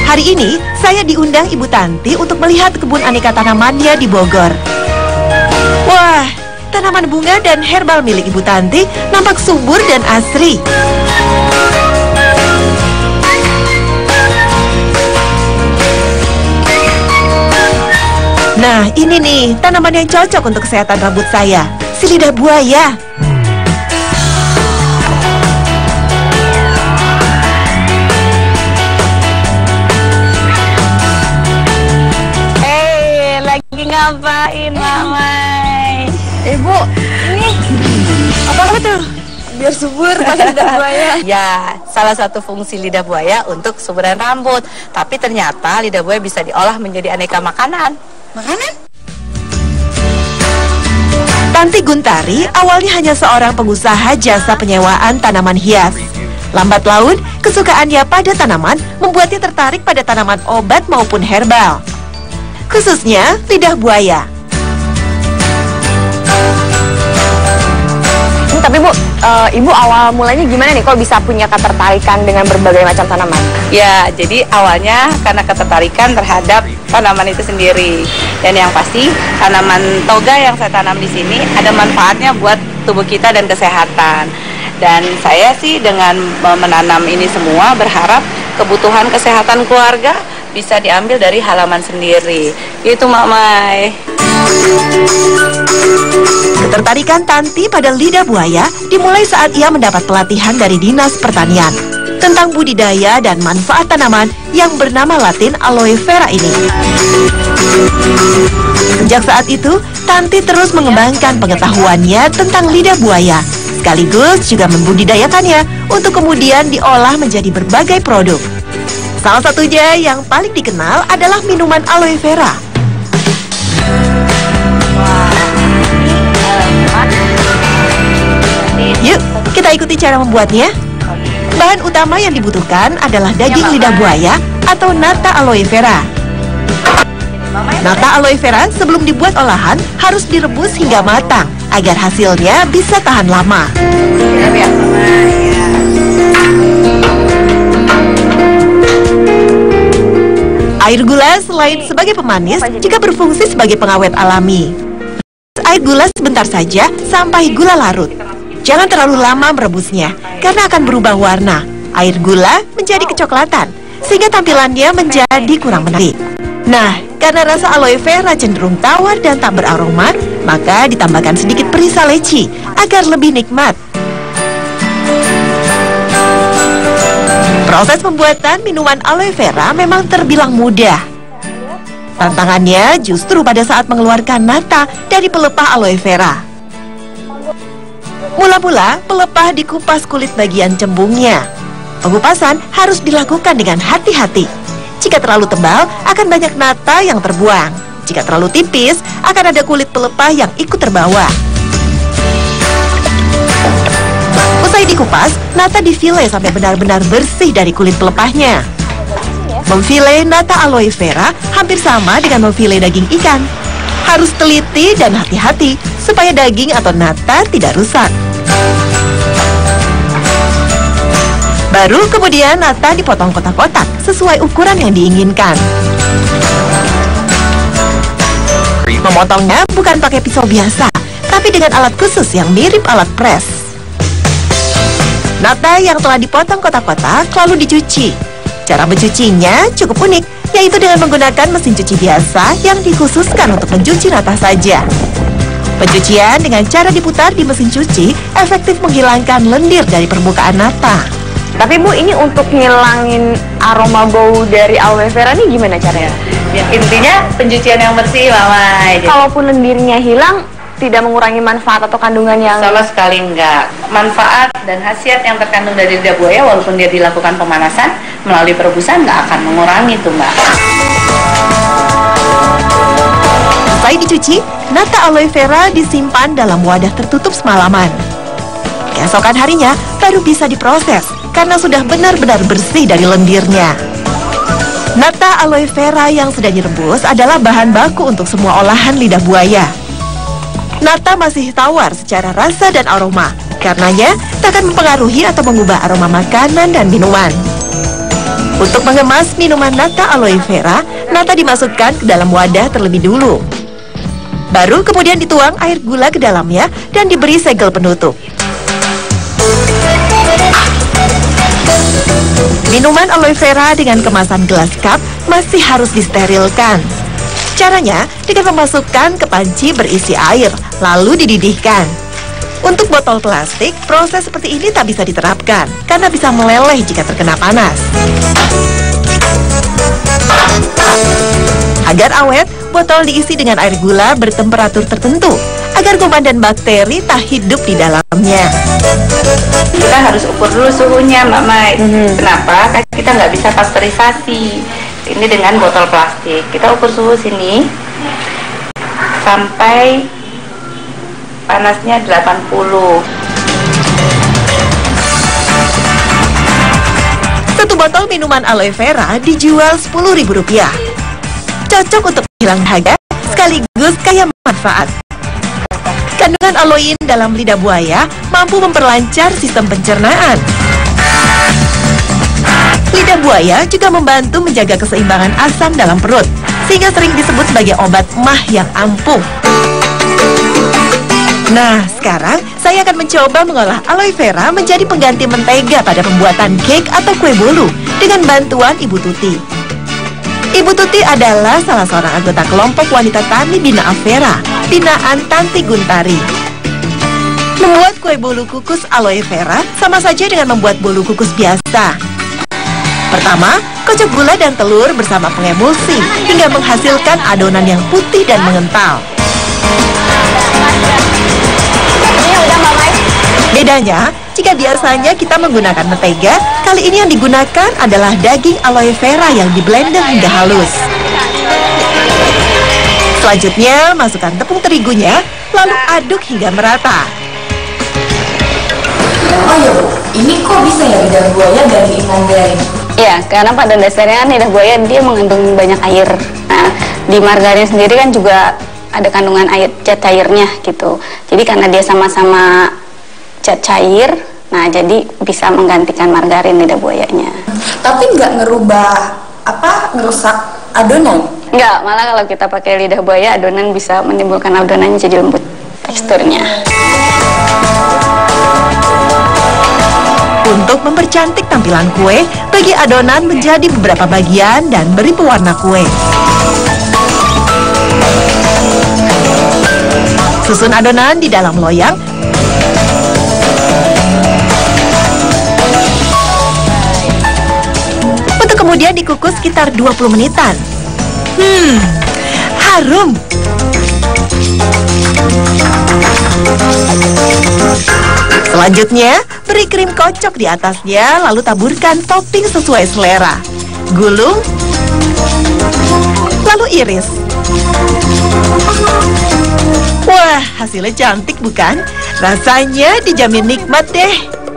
Hari ini, saya diundang Ibu Tanti untuk melihat kebun aneka tanamannya di Bogor. Wah, tanaman bunga dan herbal milik Ibu Tanti nampak subur dan asri. Nah, ini nih, tanaman yang cocok untuk kesehatan rambut saya, si lidah buaya. Lagi ngapain, Mamai? Ibu, ini apa tuh? Biar subur pakai lidah buaya. Ya, salah satu fungsi lidah buaya untuk kesuburan rambut. Tapi ternyata lidah buaya bisa diolah menjadi aneka makanan. Makanan? Tanti Guntari awalnya hanya seorang pengusaha jasa penyewaan tanaman hias. Lambat laun, kesukaannya pada tanaman membuatnya tertarik pada tanaman obat maupun herbal, khususnya lidah buaya. Tapi Bu, Ibu awal mulanya gimana nih kok bisa punya ketertarikan dengan berbagai macam tanaman? Ya, jadi awalnya karena ketertarikan terhadap tanaman itu sendiri. Dan yang pasti, tanaman toga yang saya tanam di sini ada manfaatnya buat tubuh kita dan kesehatan. Dan saya sih dengan menanam ini semua berharap kebutuhan kesehatan keluarga bisa diambil dari halaman sendiri. Itu Mamai. Ketertarikan Tanti pada lidah buaya dimulai saat ia mendapat pelatihan dari Dinas Pertanian tentang budidaya dan manfaat tanaman yang bernama Latin aloe vera ini. Sejak saat itu, Tanti terus mengembangkan pengetahuannya tentang lidah buaya, sekaligus juga membudidayakannya untuk kemudian diolah menjadi berbagai produk. Salah satunya yang paling dikenal adalah minuman aloe vera. Yuk, kita ikuti cara membuatnya. Bahan utama yang dibutuhkan adalah daging lidah buaya atau nata aloe vera. Nata aloe vera sebelum dibuat olahan harus direbus hingga matang agar hasilnya bisa tahan lama. Air gula selain sebagai pemanis juga berfungsi sebagai pengawet alami. Air gula sebentar saja sampai gula larut. Jangan terlalu lama merebusnya karena akan berubah warna. Air gula menjadi kecoklatan sehingga tampilannya menjadi kurang menarik. Nah, karena rasa aloe vera cenderung tawar dan tak beraroma, maka ditambahkan sedikit perisa leci agar lebih nikmat. Proses pembuatan minuman aloe vera memang terbilang mudah. Tantangannya justru pada saat mengeluarkan nata dari pelepah aloe vera. Mula-mula, pelepah dikupas kulit bagian cembungnya. Pengupasan harus dilakukan dengan hati-hati. Jika terlalu tebal, akan banyak nata yang terbuang. Jika terlalu tipis, akan ada kulit pelepah yang ikut terbawa. Usai dikupas, nata difile sampai benar-benar bersih dari kulit pelepahnya. Memfile nata aloe vera hampir sama dengan memfile daging ikan. Harus teliti dan hati-hati supaya daging atau nata tidak rusak. Baru kemudian nata dipotong kotak-kotak sesuai ukuran yang diinginkan. Memotongnya bukan pakai pisau biasa, tapi dengan alat khusus yang mirip alat pres. Nata yang telah dipotong kotak-kotak lalu dicuci. Cara mencucinya cukup unik, yaitu dengan menggunakan mesin cuci biasa yang dikhususkan untuk mencuci nata saja. Pencucian dengan cara diputar di mesin cuci efektif menghilangkan lendir dari permukaan nata. Tapi Bu, ini untuk ngilangin aroma bau dari aloe vera ini gimana caranya? Ya, intinya pencucian yang bersih, Mamai. Kalaupun lendirnya hilang, tidak mengurangi manfaat atau kandungan yang... Sama sekali enggak. Manfaat dan khasiat yang terkandung dari lidah buaya walaupun dia dilakukan pemanasan melalui perebusan nggak akan mengurangi itu, Mbak. Setelah dicuci, nata aloe vera disimpan dalam wadah tertutup semalaman. Keesokan harinya baru bisa diproses karena sudah benar-benar bersih dari lendirnya. Nata aloe vera yang sudah direbus adalah bahan baku untuk semua olahan lidah buaya. Nata masih tawar secara rasa dan aroma, karenanya tak akan mempengaruhi atau mengubah aroma makanan dan minuman. Untuk mengemas minuman nata aloe vera, nata dimasukkan ke dalam wadah terlebih dulu. Baru kemudian dituang air gula ke dalamnya dan diberi segel penutup. Minuman aloe vera dengan kemasan gelas cup masih harus disterilkan. Caranya dengan memasukkan ke panci berisi air, lalu dididihkan. Untuk botol plastik, proses seperti ini tak bisa diterapkan karena bisa meleleh jika terkena panas. Agar awet, botol diisi dengan air gula bertemperatur tertentu agar kuman dan bakteri tak hidup di dalamnya. Kita harus ukur dulu suhunya, Mbak Mai. Kenapa? Karena kita nggak bisa pasteurisasi. Ini dengan botol plastik. Kita ukur suhu sini sampai panasnya 80. Satu botol minuman aloe vera dijual Rp10.000. Cocok untuk hilang dahaga sekaligus kaya manfaat. Kandungan aloin dalam lidah buaya mampu memperlancar sistem pencernaan. Lidah buaya juga membantu menjaga keseimbangan asam dalam perut, sehingga sering disebut sebagai obat mah yang ampuh. Nah, sekarang saya akan mencoba mengolah aloe vera menjadi pengganti mentega pada pembuatan cake atau kue bolu dengan bantuan Ibu Tuti. Ibu Tuti adalah salah seorang anggota kelompok wanita tani Bina Afera, binaan Tanti Guntari. Membuat kue bolu kukus aloe vera sama saja dengan membuat bolu kukus biasa. Pertama, kocok gula dan telur bersama pengemulsi hingga menghasilkan adonan yang putih dan mengental. Bedanya, jika biasanya kita menggunakan mentega, kali ini yang digunakan adalah daging aloe vera yang diblender hingga halus. Selanjutnya, masukkan tepung terigunya, lalu aduk hingga merata. Oh iya Bu, ini kok bisa ya lidah buaya dari margarin? Ya, karena pada dasarnya kan lidah buaya dia mengandung banyak air. Nah, di margarin sendiri kan juga ada kandungan air, zat cairnya gitu. Jadi karena dia sama-sama zat cair, nah jadi bisa menggantikan margarin lidah buayanya. Tapi nggak ngerusak adonan? Nggak, malah kalau kita pakai lidah buaya, adonan bisa menimbulkan adonannya jadi lembut teksturnya. Untuk mempercantik tampilan kue, bagi adonan menjadi beberapa bagian dan beri pewarna kue. Susun adonan di dalam loyang. Untuk kemudian dikukus sekitar 20 menitan. Harum. Selanjutnya, beri krim kocok di atasnya, lalu taburkan topping sesuai selera. Gulung, lalu iris. Wah, hasilnya cantik bukan? Rasanya dijamin nikmat deh.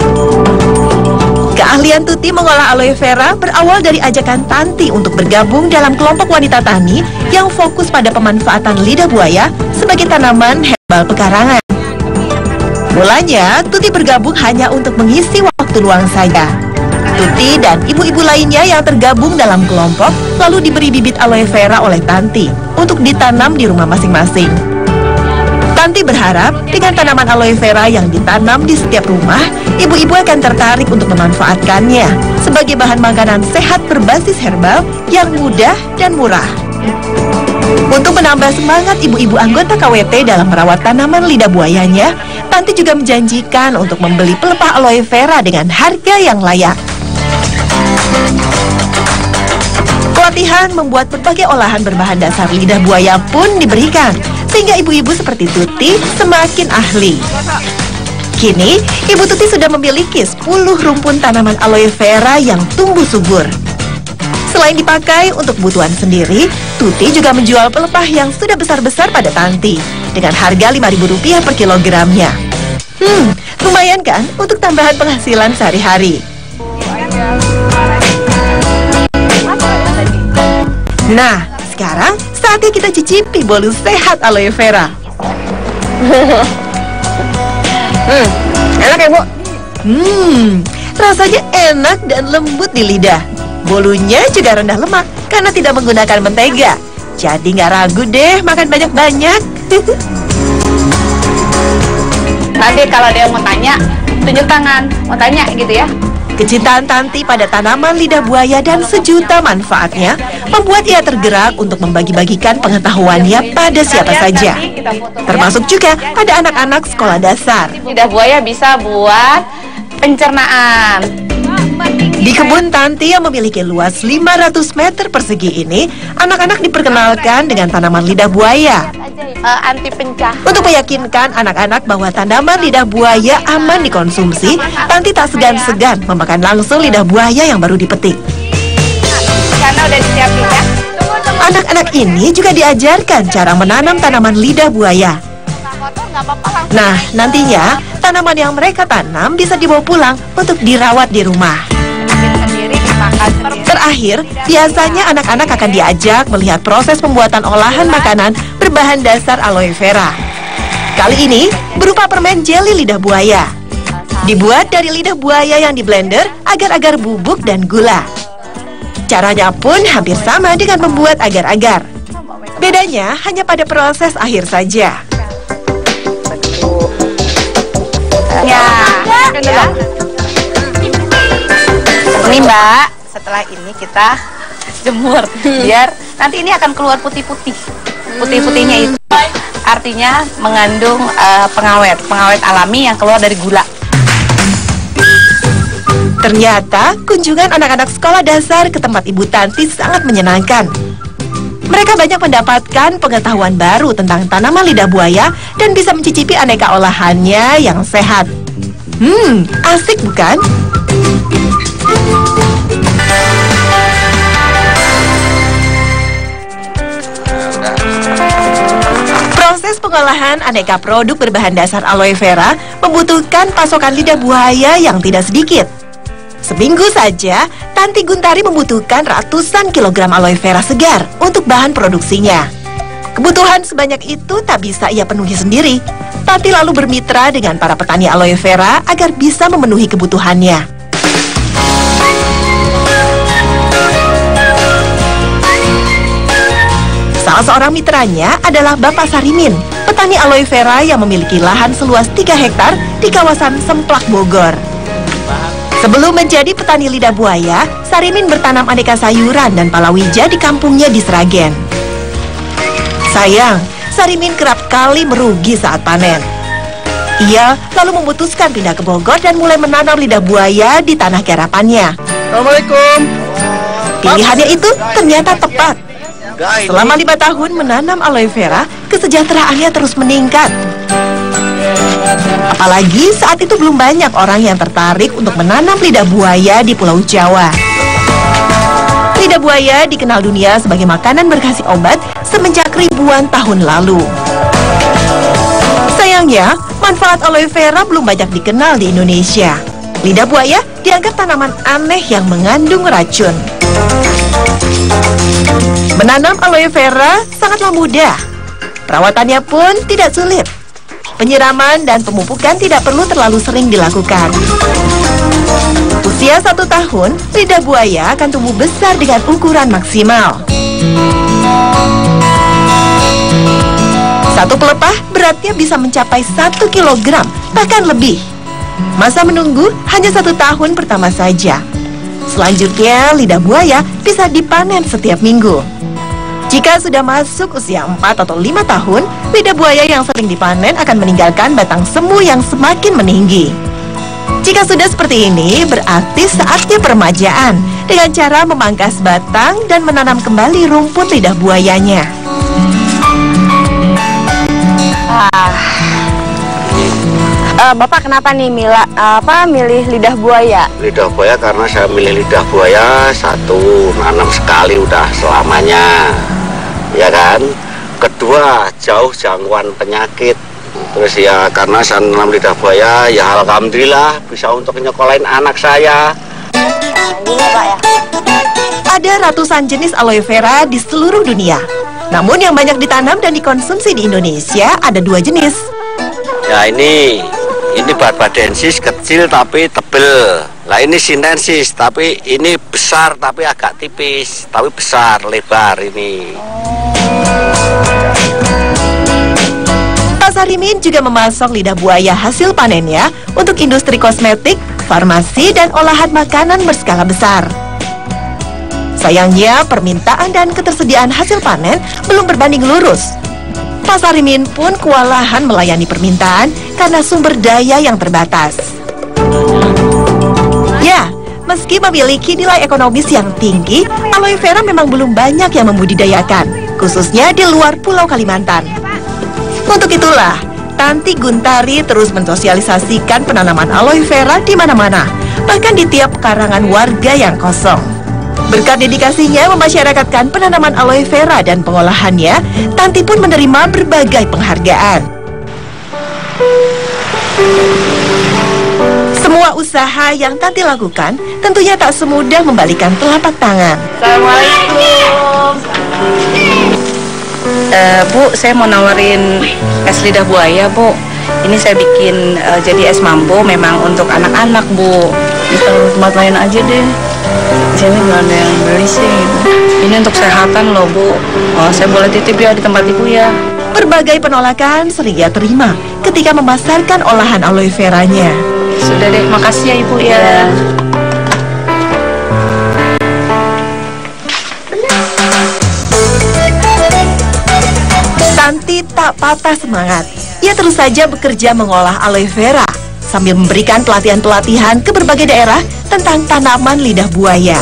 Keahlian Tuti mengolah aloe vera berawal dari ajakan Tanti untuk bergabung dalam kelompok wanita tani yang fokus pada pemanfaatan lidah buaya sebagai tanaman herbal pekarangan. Mulanya, Tuti bergabung hanya untuk mengisi waktu luang saja. Tuti dan ibu-ibu lainnya yang tergabung dalam kelompok lalu diberi bibit aloe vera oleh Tanti untuk ditanam di rumah masing-masing. Tanti berharap dengan tanaman aloe vera yang ditanam di setiap rumah, ibu-ibu akan tertarik untuk memanfaatkannya sebagai bahan makanan sehat berbasis herbal yang mudah dan murah. Untuk menambah semangat ibu-ibu anggota KWT dalam merawat tanaman lidah buayanya, Tanti juga menjanjikan untuk membeli pelepah aloe vera dengan harga yang layak. Pelatihan membuat berbagai olahan berbahan dasar lidah buaya pun diberikan, sehingga ibu-ibu seperti Tuti semakin ahli. Kini, Ibu Tuti sudah memiliki 10 rumpun tanaman aloe vera yang tumbuh subur. Selain dipakai untuk kebutuhan sendiri, Tuti juga menjual pelepah yang sudah besar-besar pada Tanti dengan harga Rp5.000 per kilogramnya. Lumayan kan untuk tambahan penghasilan sehari-hari. Nah, sekarang saatnya kita cicipi bolu sehat aloe vera. Enak ya Bu? Rasanya enak dan lembut di lidah. Bolunya juga rendah lemak karena tidak menggunakan mentega. Jadi nggak ragu deh makan banyak-banyak. Nanti kalau dia mau tanya, tunjuk tangan, mau tanya gitu ya. Kecintaan Tanti pada tanaman lidah buaya dan sejuta manfaatnya membuat ia tergerak untuk membagi-bagikan pengetahuannya pada siapa saja. Termasuk juga pada anak-anak sekolah dasar. Lidah buaya bisa buat pencernaan. Di kebun Tanti yang memiliki luas 500 meter persegi ini, anak-anak diperkenalkan dengan tanaman lidah buaya. Anti pencah. Untuk meyakinkan anak-anak bahwa tanaman lidah buaya aman dikonsumsi, Tanti tak segan-segan memakan langsung lidah buaya yang baru dipetik. Karena udah disiapin ya. Anak-anak ini juga diajarkan cara menanam tanaman lidah buaya. Nah, nantinya tanaman yang mereka tanam bisa dibawa pulang untuk dirawat di rumah. Terakhir, biasanya anak-anak akan diajak melihat proses pembuatan olahan makanan berbahan dasar aloe vera. Kali ini berupa permen jeli lidah buaya. Dibuat dari lidah buaya yang diblender agar-agar bubuk dan gula. Caranya pun hampir sama dengan membuat agar-agar. Bedanya hanya pada proses akhir saja. Ya. Ini Mbak, setelah ini kita jemur biar nanti ini akan keluar putih-putih. Putih-putihnya itu artinya mengandung pengawet alami yang keluar dari gula. Ternyata kunjungan anak-anak sekolah dasar ke tempat Ibu Tanti sangat menyenangkan. Mereka banyak mendapatkan pengetahuan baru tentang tanaman lidah buaya dan bisa mencicipi aneka olahannya yang sehat. Asik bukan? Proses pengolahan aneka produk berbahan dasar aloe vera membutuhkan pasokan lidah buaya yang tidak sedikit. Seminggu saja, Tanti Guntari membutuhkan ratusan kilogram aloe vera segar untuk bahan produksinya. Kebutuhan sebanyak itu tak bisa ia penuhi sendiri. Tanti lalu bermitra dengan para petani aloe vera agar bisa memenuhi kebutuhannya. Salah seorang mitranya adalah Bapak Sarimin, petani aloe vera yang memiliki lahan seluas 3 hektar di kawasan Semplak, Bogor. Sebelum menjadi petani lidah buaya, Sarimin bertanam aneka sayuran dan palawija di kampungnya di Sragen. Sayang, Sarimin kerap kali merugi saat panen. Ia lalu memutuskan pindah ke Bogor dan mulai menanam lidah buaya di tanah garapannya. Assalamualaikum. Pilihannya itu ternyata tepat. Selama 5 tahun menanam aloe vera, kesejahteraannya terus meningkat. Apalagi saat itu belum banyak orang yang tertarik untuk menanam lidah buaya di Pulau Jawa. Lidah buaya dikenal dunia sebagai makanan berkhasi obat semenjak ribuan tahun lalu. Sayangnya, manfaat aloe vera belum banyak dikenal di Indonesia. Lidah buaya dianggap tanaman aneh yang mengandung racun. Menanam aloe vera sangatlah mudah. Perawatannya pun tidak sulit. Penyiraman dan pemupukan tidak perlu terlalu sering dilakukan. Usia 1 tahun, lidah buaya akan tumbuh besar dengan ukuran maksimal. Satu pelepah beratnya bisa mencapai 1 kilogram, bahkan lebih. Masa menunggu hanya 1 tahun pertama saja. Selanjutnya, lidah buaya bisa dipanen setiap minggu. Jika sudah masuk usia 4 atau 5 tahun, lidah buaya yang sering dipanen akan meninggalkan batang semu yang semakin meninggi. Jika sudah seperti ini, berarti saatnya peremajaan dengan cara memangkas batang dan menanam kembali rumput lidah buayanya. Bapak kenapa nih milih lidah buaya? Lidah buaya karena saya milih lidah buaya, satu, nanam sekali udah selamanya, ya kan. Kedua, jauh jangkauan penyakit. Terus ya karena saya nanam lidah buaya, ya alhamdulillah bisa untuk nyekolahin anak saya. Ada ratusan jenis aloe vera di seluruh dunia. Namun yang banyak ditanam dan dikonsumsi di Indonesia ada 2 jenis. Ya ini barbadensis kecil tapi tebel. Lah ini sinensis, tapi ini besar tapi agak tipis, tapi besar, lebar ini. Pasar Rimin juga memasok lidah buaya hasil panennya untuk industri kosmetik, farmasi, dan olahan makanan berskala besar. Sayangnya, permintaan dan ketersediaan hasil panen belum berbanding lurus. Pasar Rimin pun kewalahan melayani permintaan karena sumber daya yang terbatas. Ya, meski memiliki nilai ekonomis yang tinggi, aloe vera memang belum banyak yang membudidayakan, khususnya di luar Pulau Kalimantan. Untuk itulah, Tanti Guntari terus mensosialisasikan penanaman aloe vera di mana-mana, bahkan di tiap karangan warga yang kosong. Berkat dedikasinya memasyarakatkan penanaman aloe vera dan pengolahannya, Tanti pun menerima berbagai penghargaan. Semua usaha yang Tanti lakukan tentunya tak semudah membalikan telapak tangan. Assalamualaikum. Bu, saya mau nawarin es lidah buaya, Bu. Ini saya bikin jadi es mambo, memang untuk anak-anak, Bu. Di tempat lain aja deh. Di sini nggak ada yang beli sih. Ini untuk kesehatan loh, Bu. Oh, saya boleh titip ya di tempat Ibu ya. Berbagai penolakan sering ia terima ketika memasarkan olahan aloe veranya. Sudah deh, makasih ya Ibu ya. Tanti tak patah semangat. Ia terus saja bekerja mengolah aloe vera sambil memberikan pelatihan-pelatihan ke berbagai daerah tentang tanaman lidah buaya.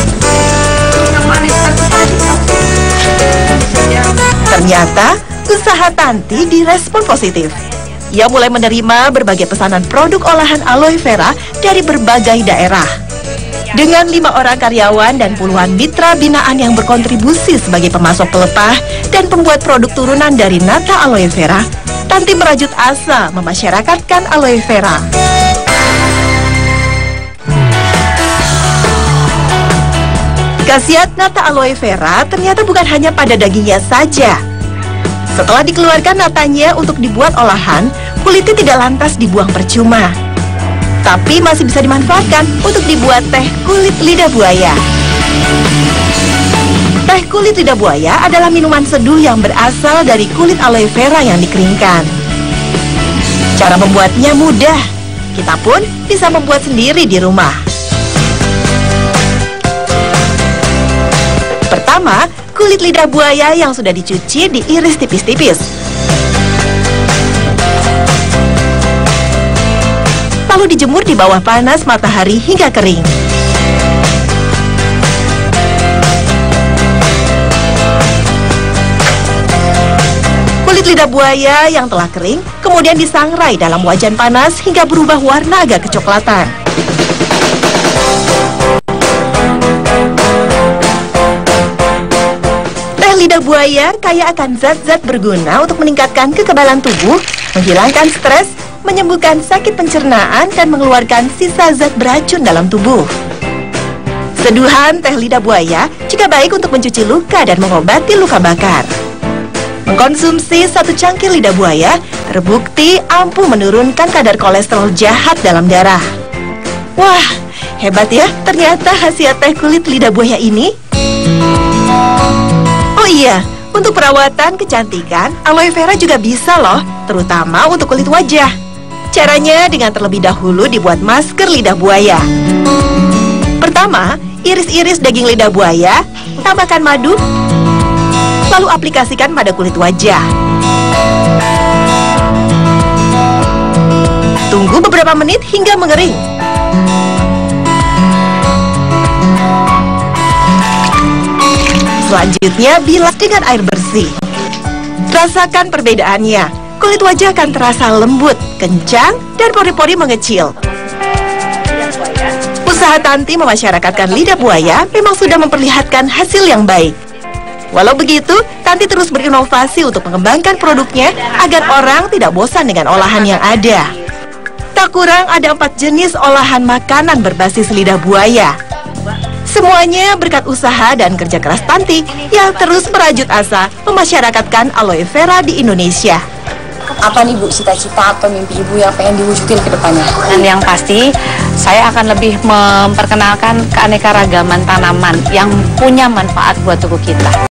Ternyata usaha Tanti direspon positif. Ia mulai menerima berbagai pesanan produk olahan aloe vera dari berbagai daerah. Dengan 5 orang karyawan dan puluhan mitra binaan yang berkontribusi sebagai pemasok pelepah dan pembuat produk turunan dari nata aloe vera, Tanti merajut asa memasyarakatkan aloe vera. Khasiat nata aloe vera ternyata bukan hanya pada dagingnya saja. Setelah dikeluarkan natanya untuk dibuat olahan, kulitnya tidak lantas dibuang percuma, tapi masih bisa dimanfaatkan untuk dibuat teh kulit lidah buaya. Teh kulit lidah buaya adalah minuman seduh yang berasal dari kulit aloe vera yang dikeringkan. Cara membuatnya mudah, kita pun bisa membuat sendiri di rumah. Pertama, kulit lidah buaya yang sudah dicuci diiris tipis-tipis. Lalu dijemur di bawah panas matahari hingga kering. Kulit lidah buaya yang telah kering kemudian disangrai dalam wajan panas hingga berubah warna agak kecoklatan. Teh lidah buaya kaya akan zat-zat berguna untuk meningkatkan kekebalan tubuh, menghilangkan stres, menyembuhkan sakit pencernaan, dan mengeluarkan sisa zat beracun dalam tubuh. Seduhan teh lidah buaya juga baik untuk mencuci luka dan mengobati luka bakar. Mengkonsumsi 1 cangkir lidah buaya terbukti ampuh menurunkan kadar kolesterol jahat dalam darah. Wah, hebat ya ternyata khasiat teh kulit lidah buaya ini. Oh iya, untuk perawatan kecantikan, aloe vera juga bisa loh, terutama untuk kulit wajah. Caranya dengan terlebih dahulu dibuat masker lidah buaya. Pertama, iris-iris daging lidah buaya, tambahkan madu, lalu aplikasikan pada kulit wajah. Tunggu beberapa menit hingga mengering. Selanjutnya, bilas dengan air bersih. Rasakan perbedaannya. Kulit wajah akan terasa lembut, kencang, dan pori-pori mengecil. Usaha Tanti memasyarakatkan lidah buaya memang sudah memperlihatkan hasil yang baik. Walau begitu, Tanti terus berinovasi untuk mengembangkan produknya agar orang tidak bosan dengan olahan yang ada. Tak kurang ada 4 jenis olahan makanan berbasis lidah buaya. Semuanya berkat usaha dan kerja keras Tanti yang terus merajut asa memasyarakatkan aloe vera di Indonesia. Apa nih Bu cita-cita atau mimpi Ibu yang pengen diwujudin ke depannya? Dan yang pasti saya akan lebih memperkenalkan keanekaragaman tanaman yang punya manfaat buat tubuh kita.